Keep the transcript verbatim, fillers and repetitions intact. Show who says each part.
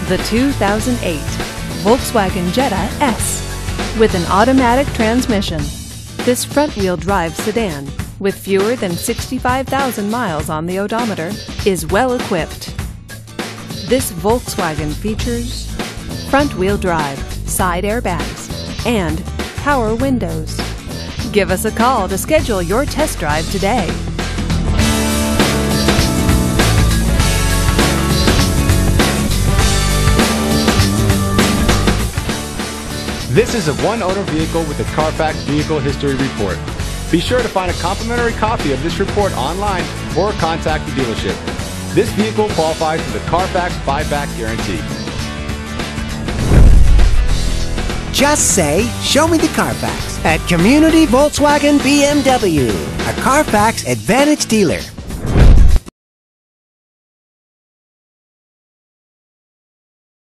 Speaker 1: The two thousand eight Volkswagen Jetta S with an automatic transmission. This front-wheel drive sedan, with fewer than sixty-five thousand miles on the odometer, is well equipped. This Volkswagen features front-wheel drive, side airbags, and power windows. Give us a call to schedule your test drive today.
Speaker 2: This is a one-owner vehicle with a Carfax Vehicle History Report. Be sure to find a complimentary copy of this report online or contact the dealership. This vehicle qualifies for the Carfax buyback guarantee.
Speaker 3: Just say, "Show me the Carfax" at Community Volkswagen B M W, a Carfax Advantage dealer.